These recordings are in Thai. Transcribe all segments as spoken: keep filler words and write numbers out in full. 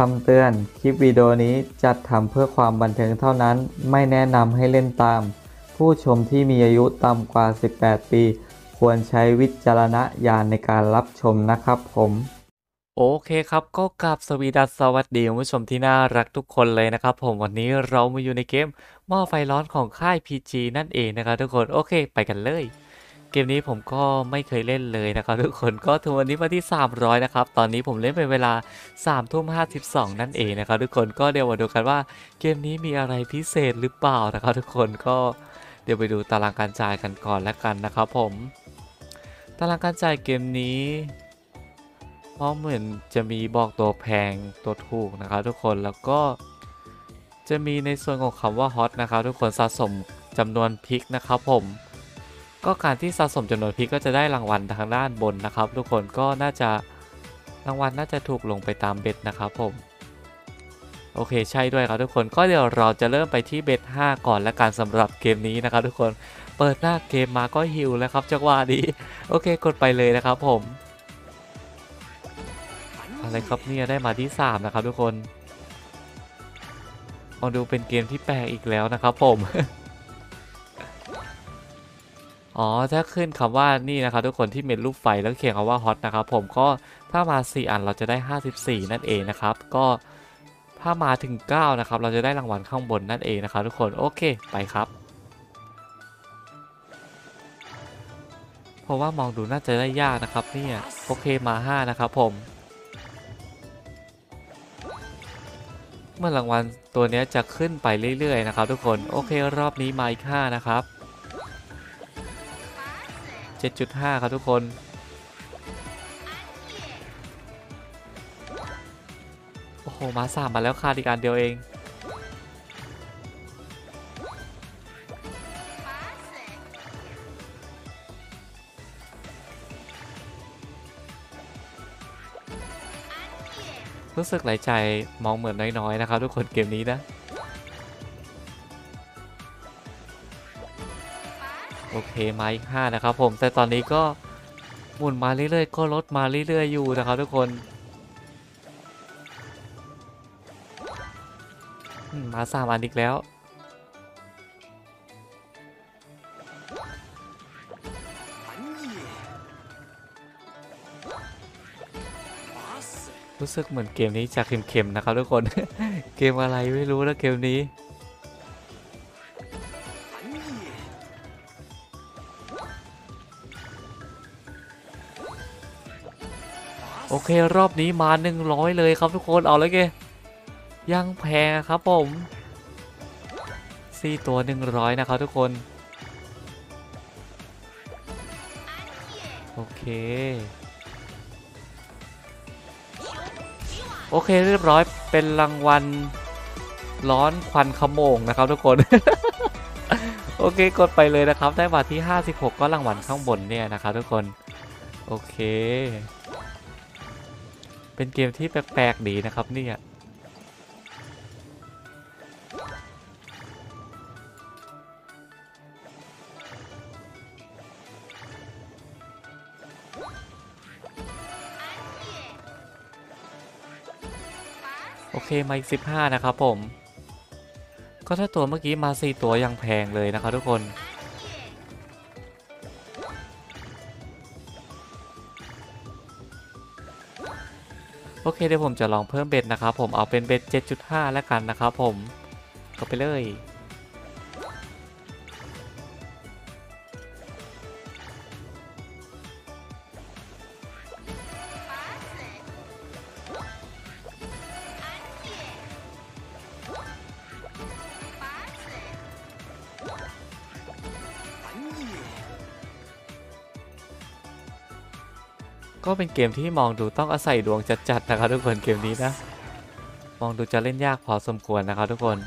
ำเตือนคลิปวิดีโอนี้จัดทำเพื่อความบันเทิงเท่านั้นไม่แนะนำให้เล่นตามผู้ชมที่มีอายุต่ำกว่าสิบแปดปีควรใช้วิจารณญาณในการรับชมนะครับผมโอเคครับก็กราบสวีดัสสวัสดีคุณผู้ชมที่น่ารักทุกคนเลยนะครับผมวันนี้เรามาอยู่ในเกมหม้อไฟร้อนของค่าย พี จี นั่นเองนะครับทุกคนโอเคไปกันเลยเกมนี้ผมก็ไม่เคยเล่นเลยนะครับทุกคนก็ถึงวันนี้มาที่สามร้อยนะครับตอนนี้ผมเล่นเป็นเวลาสามทุ่มห้าสิบสองนั่นเองนะครับทุกคนก็เดี๋ยวมาดูกันว่าเกมนี้มีอะไรพิเศษหรือเปล่านะครับทุกคนก็เดี๋ยวไปดูตารางการจ่ายกันก่อนแล้วกันนะครับผมตารางการจ่ายเกมนี้เพราะเหมือนจะมีบอกตัวแพงตัวถูกนะครับทุกคนแล้วก็จะมีในส่วนของคำว่าฮอตนะครับทุกคนสะสมจำนวนพิกนะครับผมก็การที่สะสมจำนวนพิกก็จะได้รางวัลทางด้านบนนะครับทุกคนก็น่าจะรางวัลน่าจะถูกลงไปตามเบ็ดนะครับผมโอเคใช่ด้วยครับทุกคนก็เดี๋ยวเราจะเริ่มไปที่เบ็ดห้าก่อนและการสำหรับเกมนี้นะครับทุกคนเปิดหน้าเกมมาก็ฮิวแล้วครับจังหวะนี้โอเคกดไปเลยนะครับผมอะไรครับเนี่ยได้มาที่สามนะครับทุกคนมองดูเป็นเกมที่แปลกอีกแล้วนะครับผมอ๋อถ้าขึ้นคำว่านี่นะครับทุกคนที่เม็ดรูปไฟแล้วเขียนคำว่าฮอตนะครับผมก็ถ้ามาสี่อันเราจะได้ห้าสิบสี่นั่นเองนะครับก็ถ้ามาถึงเก้านะครับเราจะได้รางวัลข้างบนนั่นเองนะครับทุกคนโอเคไปครับเพราะว่ามองดูน่าจะได้ยากนะครับเนี่ยโอเคมาห้านะครับผมเมื่อรางวัลตัวนี้จะขึ้นไปเรื่อยๆนะครับทุกคนโอเครอบนี้มาอีกห้านะครับเจ็ดจุดห้า ครับทุกคนโอ้โหมาสามมาแล้วค่าดีการเดียวเองรู้สึกหลายใจมองเหมือนน้อยๆนะครับทุกคนเกมนี้นะโอเคมาอีกห้านะครับผมแต่ตอนนี้ก็หมุนมาเรื่อยๆก็ลดมาเรื่อยๆอยู่นะครับทุกคนมาสามอันอีกแล้วรู้สึกเหมือนเกมนี้จะเค็มๆนะครับทุกคน เกมอะไรไม่รู้นะเกมนี้โอเครอบนี้มาหนึ่งร้อยเลยครับทุกคนเอาเลยเกยังแพงครับผมสี่ตัวหนึ่งร้อยนะครับทุกคนโอเคโอเคเรียบร้อยเป็นรางวัลร้อนควันขโมงนะครับทุกคน โอเคกดไปเลยนะครับได้มาที่ห้าสิบหกก็รางวัลข้างบนเนี่ยนะครับทุกคนโอเคเป็นเกมที่แปลกๆดีนะครับเนี่ยโอเคมาอีกสิบห้านะครับผมก็ถ้าตัวเมื่อกี้มาสี่ตัวยังแพงเลยนะครับทุกคนโอเคเดี๋ยวผมจะลองเพิ่มเบ็ดนะครับผมเอาเป็นเบ็ด เจ็ดจุดห้า แล้วกันนะครับผมก็ไปเลยก็เป็นเกมที่มองดูต้องอาศัยดวงจัดๆนะครับทุกคนเกมนี้นะมองดูจะเล่นยากพอสมควรนะครับทุกคน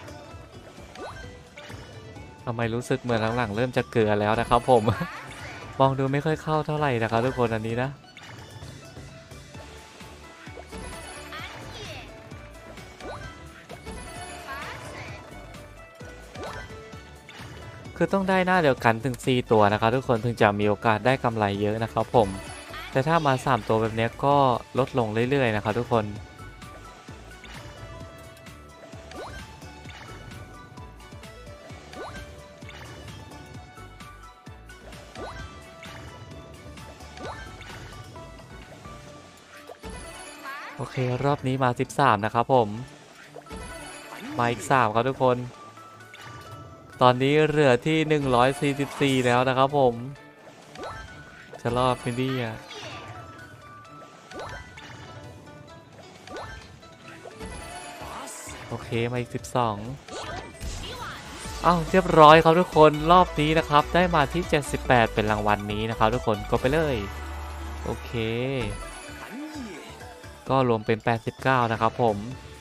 ทำไมรู้สึกเหมือนหลังๆเริ่มจะเกลือแล้วนะครับผมมองดูไม่ค่อยเข้าเท่าไหร่นะครับทุกคนอันนี้นะคือต้องได้หน้าเดียวกันถึงสี่ตัวนะครับทุกคนถึงจะมีโอกาสได้กำไรเยอะนะครับผมแต่ถ้ามาสามตัวแบบนี้ก็ลดลงเรื่อยๆนะครับทุกคนโอเครอบนี้มาสิบสามนะครับผมมาอีกสามครับทุกคนตอนนี้เหลือที่หนึ่งร้อยสี่สิบสี่แล้วนะครับผมจะรอดไหมเนี่ยโอเคมาอีกสิบสองอ้าวเรียบร้อยครับทุกคนรอบนี้นะครับได้มาที่เจ็ดสิบแปดเป็นรางวัล น, นี้นะครับทุกคนก็ไปเลยโอเคก็รวมเป็นแปดสิบเก้านะครับผม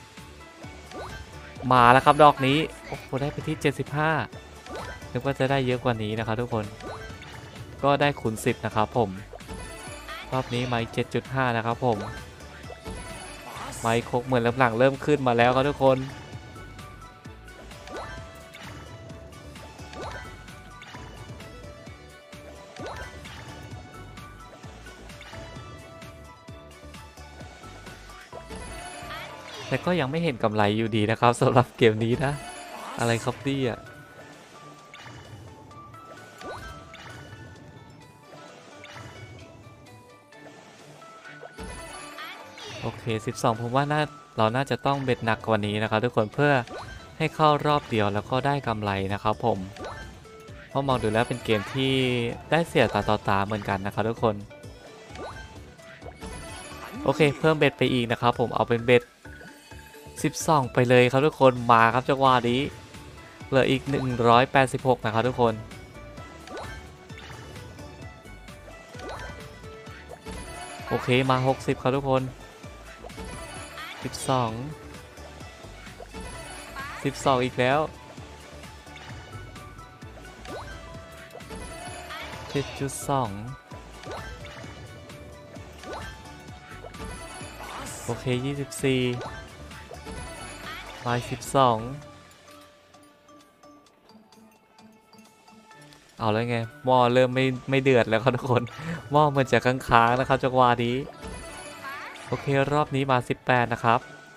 มาแล้วครับดอกนี้โอ้โหได้ไปที่เจ็ดสิบห้านึกว่าจะได้เยอะกว่านี้นะครับทุกคนก็ได้คูณสิบนะครับผมรอบนี้มาอีก เจ็ดจุดห้า นะครับผมไมค์คกเหมือนหลังๆเริ่มขึ้นมาแล้วครับทุกคนแต่ก็ยังไม่เห็นกำไรอยู่ดีนะครับสำหรับเกมนี้นะอะไรครับนี่อ่ะโอเคสิบสองผมว่าน่าเราน่าจะต้องเบ็ดหนักกว่านี้นะครับทุกคนเพื่อให้เข้ารอบเดียวแล้วก็ได้กำไรนะครับผมเพราะมองดูแล้วเป็นเกมที่ได้เสียตาต่อตาเหมือนกันนะครับทุกคนโอเคเพิ่มเบ็ดไปอีกนะครับผมเอาเป็นเบ็ดสิบสองไปเลยครับทุกคนมาครับจังหวะนี้เหลืออีกหนึ่งร้อยแปดสิบหกนะครับทุกคนโอเคมาหกสิบครับทุกคนสิบสอง สิบสองอีกแล้ว เจ็ดจุดสอง โอเคยี่สิบสี่มาสิบสองเอาแล้วไงหม้อเริ่มไม่ไม่เดือดแล้วครับทุกคนหม้อมันจะค้างๆนะครับจังหวะนี้โอเครอบนี้มาสิบแปดนะครับ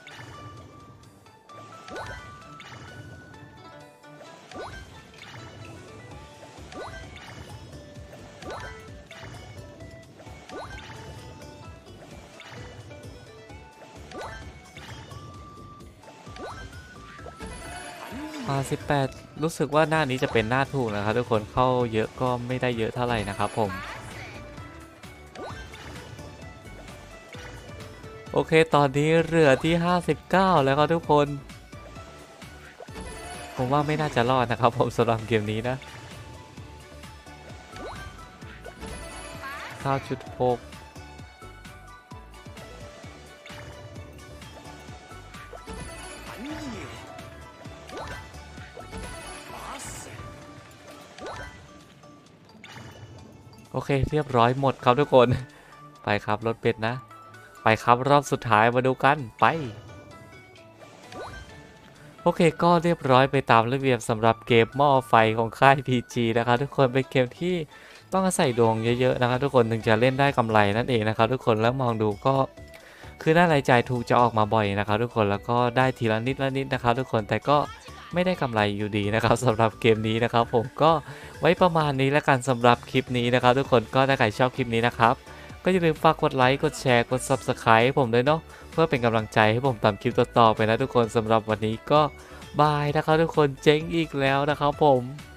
มาสิบแปดรู้สึกว่าหน้านี้จะเป็นหน้าถูกนะครับทุกคนเข้าเยอะก็ไม่ได้เยอะเท่าไหร่นะครับผมโอเคตอนนี้เหลือที่ห้าสิบเก้าแล้วครับทุกคนผมว่าไม่น่าจะรอดนะครับผมสำหรับเกมนี้นะเก้าจุดหกโอเคเรียบร้อยหมดครับทุกคนไปครับรถเป็ดนะไปครับรอบสุดท้ายมาดูกันไปโอเคก็เรียบร้อยไปตามระเบียบสำหรับเกมหม้อไฟของค่าย พี จี นะครับทุกคนเป็นเกมที่ต้องอาศัยดวงเยอะๆนะครับทุกคนถึงจะเล่นได้กำไรนั่นเองนะครับทุกคนแล้วมองดูก็คือน่ารายจ่ายถูกจะออกมาบ่อยนะครับทุกคนแล้วก็ได้ทีละนิดละนิดนะครับทุกคนแต่ก็ไม่ได้กำไรอยู่ดีนะครับสำหรับเกมนี้นะครับผมก็ไว้ประมาณนี้แล้วกันสำหรับคลิปนี้นะครับทุกคนก็ถ้าใครชอบคลิปนี้นะครับก็อย่าลืมฝากกดไลค์กดแชร์กด ซับสไครบ์ ผมด้วยเนาะเพื่อเป็นกำลังใจให้ผมทำคลิปต่อๆไปนะทุกคนสำหรับวันนี้ก็บายนะครับทุกคนเจ๊งอีกแล้วนะครับผม